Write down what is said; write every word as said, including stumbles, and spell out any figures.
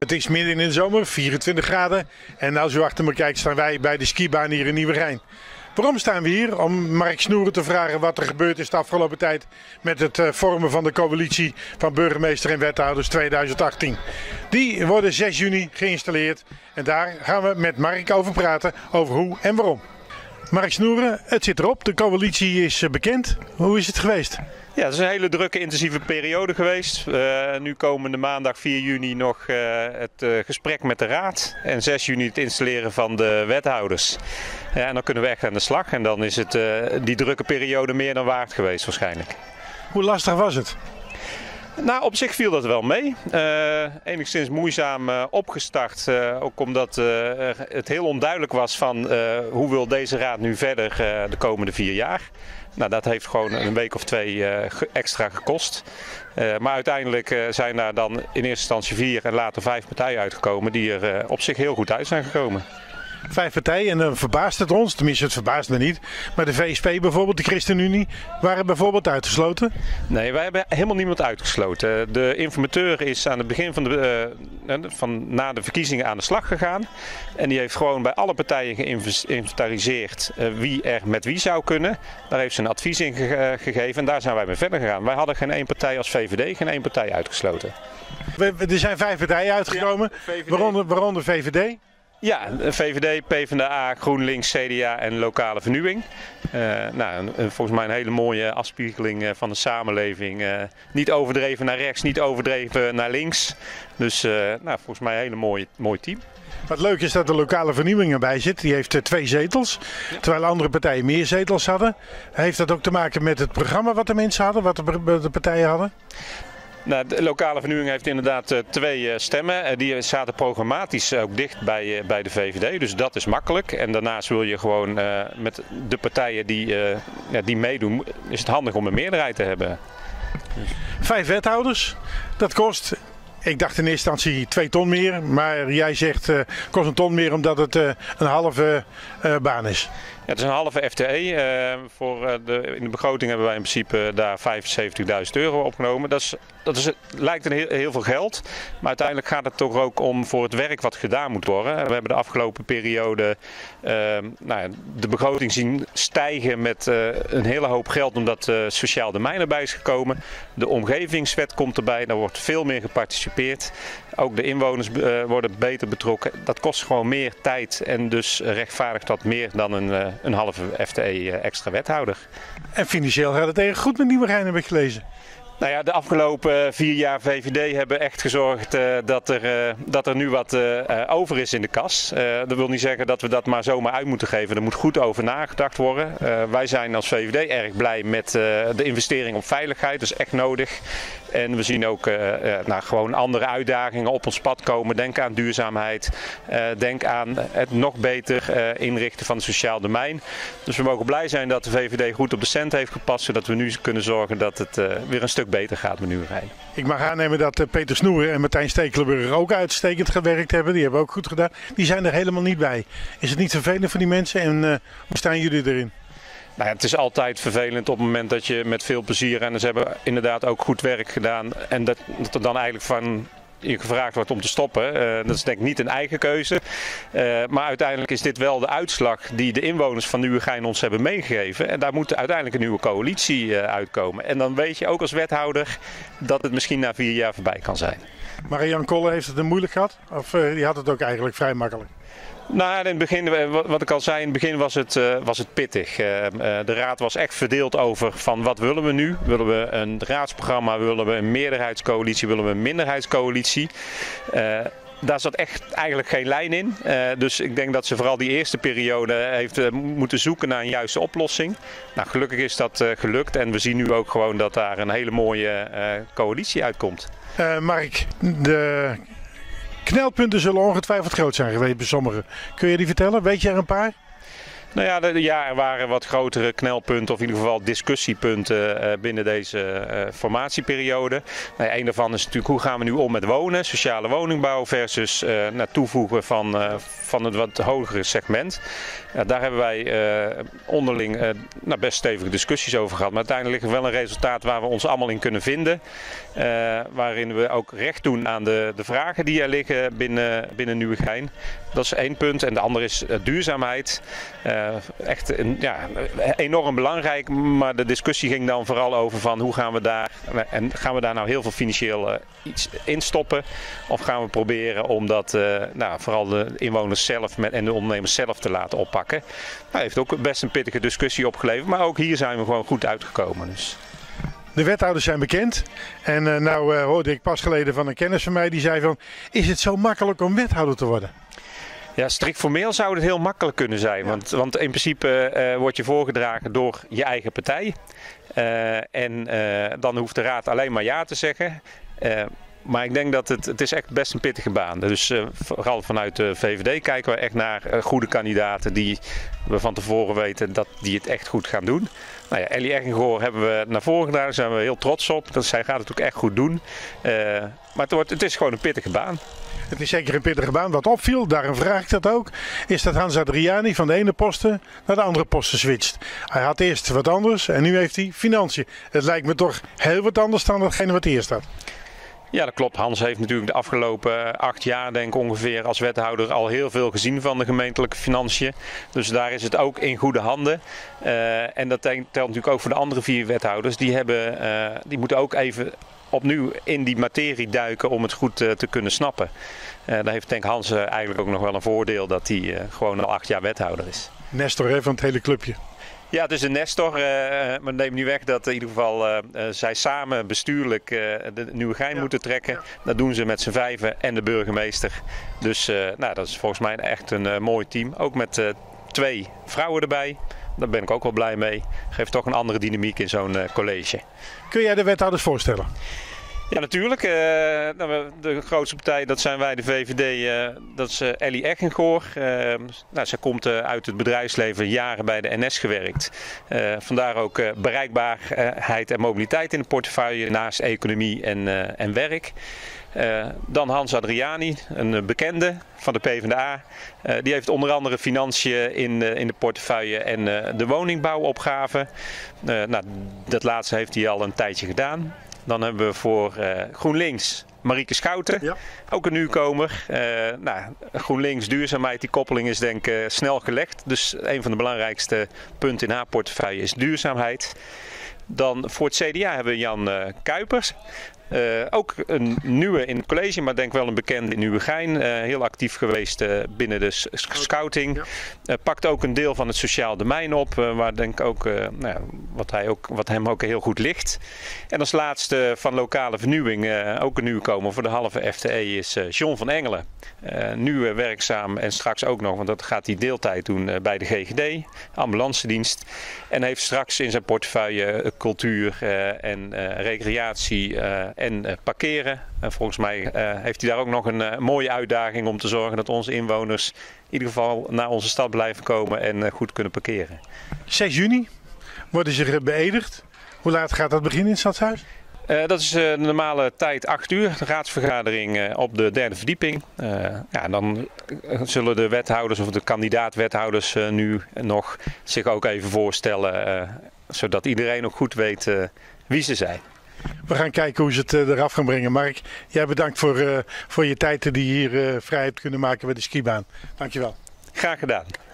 Het is midden in de zomer, vierentwintig graden. En als u achter me kijkt staan wij bij de skibaan hier in Nieuwegein. Waarom staan we hier? Om Mark Snoeren te vragen wat er gebeurd is de afgelopen tijd met het vormen van de coalitie van burgemeester en wethouders tweeduizend achttien. Die worden zes juni geïnstalleerd en daar gaan we met Mark over praten over hoe en waarom. Mark Snoeren, het zit erop, de coalitie is bekend. Hoe is het geweest? Ja, het is een hele drukke, intensieve periode geweest. Uh, nu komende maandag vier juni nog uh, het uh, gesprek met de raad. En zes juni het installeren van de wethouders. Ja, en dan kunnen we echt aan de slag. En dan is het, uh, die drukke periode meer dan waard geweest waarschijnlijk. Hoe lastig was het? Nou, op zich viel dat wel mee. Uh, enigszins moeizaam uh, opgestart. Uh, ook omdat uh, het heel onduidelijk was van uh, hoe wil deze raad nu verder uh, de komende vier jaar. Nou, dat heeft gewoon een week of twee uh, extra gekost. Uh, maar uiteindelijk uh, zijn daar dan in eerste instantie vier en later vijf partijen uitgekomen die er uh, op zich heel goed uit zijn gekomen. Vijf partijen en dan verbaast het ons, tenminste het verbaast me niet. Maar de V S P bijvoorbeeld, de ChristenUnie, waren bijvoorbeeld uitgesloten? Nee, wij hebben helemaal niemand uitgesloten. De informateur is aan het begin van de, uh, van, na de verkiezingen aan de slag gegaan. En die heeft gewoon bij alle partijen geïnventariseerd uh, wie er met wie zou kunnen. Daar heeft ze een advies in ge gegeven en daar zijn wij mee verder gegaan. Wij hadden geen één partij als V V D, geen één partij uitgesloten. We, er zijn vijf partijen uitgekomen, ja, waaronder, waaronder V V D. Ja, V V D, PvdA, GroenLinks, C D A en lokale vernieuwing. Uh, nou, een, volgens mij een hele mooie afspiegeling uh, van de samenleving. Uh, niet overdreven naar rechts, niet overdreven naar links. Dus uh, nou, volgens mij een hele mooie, mooi team. Wat leuk is dat de lokale vernieuwing erbij zit. Die heeft uh, twee zetels, terwijl andere partijen meer zetels hadden. Heeft dat ook te maken met het programma wat de mensen hadden, wat de, de partijen hadden? Nou, de lokale vernieuwing heeft inderdaad uh, twee uh, stemmen. Uh, die zaten programmatisch ook dicht bij, uh, bij de V V D, dus dat is makkelijk. En daarnaast wil je gewoon uh, met de partijen die, uh, ja, die meedoen, is het handig om een meerderheid te hebben. Vijf wethouders, dat kost, ik dacht in eerste instantie twee ton meer. Maar jij zegt uh, kost een ton meer omdat het uh, een halve uh, baan is. Ja, het is een halve F T E. Uh, voor, uh, de, in de begroting hebben wij in principe daar vijfenzeventigduizend euro opgenomen. Dat, is, dat is, lijkt een heel, heel veel geld. Maar uiteindelijk gaat het toch ook om voor het werk wat gedaan moet worden. We hebben de afgelopen periode uh, nou ja, de begroting zien stijgen met uh, een hele hoop geld. Omdat uh, sociaal domein erbij is gekomen. De omgevingswet komt erbij. Daar wordt veel meer geparticipeerd. Ook de inwoners uh, worden beter betrokken. Dat kost gewoon meer tijd en dus rechtvaardigt dat meer dan een, uh, een halve F T E uh, extra wethouder. En financieel gaat het erg goed met Nieuwegein, heb ik gelezen. Nou ja, de afgelopen vier jaar V V D hebben echt gezorgd uh, dat, er, uh, dat er nu wat uh, over is in de kas. Uh, dat wil niet zeggen dat we dat maar zomaar uit moeten geven. Er moet goed over nagedacht worden. Uh, wij zijn als V V D erg blij met uh, de investering op veiligheid. Dat is echt nodig. En we zien ook uh, uh, nou, gewoon andere uitdagingen op ons pad komen. Denk aan duurzaamheid. Uh, denk aan het nog beter uh, inrichten van het sociaal domein. Dus we mogen blij zijn dat de V V D goed op de cent heeft gepast. Zodat we nu kunnen zorgen dat het uh, weer een stuk beter gaat met Nieuwegein. Ik mag aannemen dat uh, Peter Snoeren en Martijn Stekelenburg ook uitstekend gewerkt hebben. Die hebben ook goed gedaan. Die zijn er helemaal niet bij. Is het niet vervelend voor die mensen en uh, hoe staan jullie erin? Nou ja, het is altijd vervelend op het moment dat je met veel plezier, en ze hebben inderdaad ook goed werk gedaan, en dat, dat er dan eigenlijk van je gevraagd wordt om te stoppen. Uh, dat is denk ik niet een eigen keuze. Uh, maar uiteindelijk is dit wel de uitslag die de inwoners van Nieuwegein ons hebben meegegeven. En daar moet uiteindelijk een nieuwe coalitie uh, uitkomen. En dan weet je ook als wethouder dat het misschien na vier jaar voorbij kan zijn. Marianne Kolle heeft het er moeilijk gehad? Of uh, die had het ook eigenlijk vrij makkelijk? Nou, in het begin, wat ik al zei, in het begin was het, uh, was het pittig. Uh, uh, de raad was echt verdeeld over van wat willen we nu? Willen we een raadsprogramma? Willen we een meerderheidscoalitie? Willen we een minderheidscoalitie? Uh, Daar zat echt eigenlijk geen lijn in. Uh, dus ik denk dat ze vooral die eerste periode heeft uh, moeten zoeken naar een juiste oplossing. Nou, gelukkig is dat uh, gelukt en we zien nu ook gewoon dat daar een hele mooie uh, coalitie uitkomt. Uh, Mark, de knelpunten zullen ongetwijfeld groot zijn geweest bij sommigen. Kun je die vertellen? Weet je er een paar? Nou ja, de, ja, er waren wat grotere knelpunten of in ieder geval discussiepunten uh, binnen deze uh, formatieperiode. Nou ja, een daarvan is natuurlijk hoe gaan we nu om met wonen, sociale woningbouw versus uh, naar toevoegen van, uh, van het wat hogere segment. Uh, daar hebben wij uh, onderling uh, nou, best stevige discussies over gehad. Maar uiteindelijk ligt er wel een resultaat waar we ons allemaal in kunnen vinden. Uh, waarin we ook recht doen aan de, de vragen die er liggen binnen, binnen Nieuwegein. Dat is één punt. En de andere is uh, duurzaamheid. Uh, echt een, ja, enorm belangrijk. Maar de discussie ging dan vooral over van hoe gaan we daar, en gaan we daar nou heel veel financieel uh, iets in stoppen? Of gaan we proberen om dat uh, nou, vooral de inwoners zelf met, en de ondernemers zelf te laten oppakken? Nou, heeft ook best een pittige discussie opgeleverd. Maar ook hier zijn we gewoon goed uitgekomen. Dus. De wethouders zijn bekend. En uh, nou uh, hoorde ik pas geleden van een kennis van mij die zei van, is het zo makkelijk om wethouder te worden? Ja, strikt formeel zou het heel makkelijk kunnen zijn. Ja. Want, want in principe uh, word je voorgedragen door je eigen partij. Uh, en uh, dan hoeft de raad alleen maar ja te zeggen. Uh, Maar ik denk dat het, het is echt best een pittige baan. Dus uh, vooral vanuit de V V D kijken we echt naar uh, goede kandidaten die we van tevoren weten dat die het echt goed gaan doen. Nou ja, Ellie Eggengoor hebben we naar voren gedaan, daar zijn we heel trots op. Dat, zij gaat het ook echt goed doen. Uh, maar het, wordt, het is gewoon een pittige baan. Het is zeker een pittige baan. Wat opviel, daarom vraag ik dat ook, is dat Hans Adriani van de ene posten naar de andere posten switcht. Hij had eerst wat anders en nu heeft hij financiën. Het lijkt me toch heel wat anders dan datgene wat eerst had. Ja, dat klopt. Hans heeft natuurlijk de afgelopen acht jaar, denk ik ongeveer, als wethouder al heel veel gezien van de gemeentelijke financiën. Dus daar is het ook in goede handen. Uh, en dat telt natuurlijk ook voor de andere vier wethouders. Die, hebben, uh, die moeten ook even opnieuw in die materie duiken om het goed uh, te kunnen snappen. Uh, daar heeft denk ik Hans uh, eigenlijk ook nog wel een voordeel dat hij uh, gewoon al acht jaar wethouder is. Nestor hè, van het hele clubje. Ja, het is een Nestor, uh, maar neem niet weg dat in ieder geval uh, uh, zij samen bestuurlijk uh, de Nieuwegein ja. moeten trekken. Ja. Dat doen ze met z'n vijven en de burgemeester. Dus uh, nou, dat is volgens mij echt een uh, mooi team. Ook met uh, twee vrouwen erbij. Daar ben ik ook wel blij mee. Geeft toch een andere dynamiek in zo'n uh, college. Kun jij de wethouders voorstellen? Ja, natuurlijk. Uh, de grootste partij, dat zijn wij, de V V D. Uh, dat is uh, Ellie Eggengoor. Uh, nou, zij komt uh, uit het bedrijfsleven, jaren bij de N S gewerkt. Uh, vandaar ook uh, bereikbaarheid en mobiliteit in de portefeuille naast economie en, uh, en werk. Uh, dan Hans Adriani, een bekende van de PvdA. Uh, die heeft onder andere financiën in, uh, in de portefeuille en uh, de woningbouwopgave. Uh, nou, dat laatste heeft hij al een tijdje gedaan. Dan hebben we voor uh, GroenLinks Marieke Schouten, ja. Ook een nieuwkomer. Uh, nou, GroenLinks duurzaamheid, die koppeling is denk ik uh, snel gelegd. Dus een van de belangrijkste punten in haar portefeuille is duurzaamheid. Dan voor het C D A hebben we Jan uh, Kuipers. Uh, ook een nieuwe in het college, maar denk wel een bekende in Nieuwegein. Uh, heel actief geweest uh, binnen de scouting. Ja. Uh, pakt ook een deel van het sociaal domein op, uh, waar denk ik ook, uh, nou ja, wat, hij ook, wat hem ook heel goed ligt. En als laatste van lokale vernieuwing, uh, ook een nieuwkomer voor de halve F T E, is uh, John van Engelen. Uh, nu uh, werkzaam en straks ook nog, want dat gaat hij deeltijd doen uh, bij de G G D, ambulance dienst. En heeft straks in zijn portefeuille uh, cultuur uh, en uh, recreatie uh, en uh, parkeren. Uh, volgens mij uh, heeft hij daar ook nog een uh, mooie uitdaging om te zorgen dat onze inwoners in ieder geval naar onze stad blijven komen en uh, goed kunnen parkeren. zes juni worden ze beëdigd. Hoe laat gaat dat beginnen in het Stadshuis? Uh, dat is uh, de normale tijd acht uur, de raadsvergadering uh, op de derde verdieping. Uh, ja, dan zullen de wethouders of de kandidaat-wethouders uh, nu nog zich ook even voorstellen, uh, zodat iedereen nog goed weet uh, wie ze zijn. We gaan kijken hoe ze het uh, eraf gaan brengen. Mark, jij bedankt voor, uh, voor je tijd die je hier uh, vrij hebt kunnen maken bij de skibaan. Dankjewel. Graag gedaan.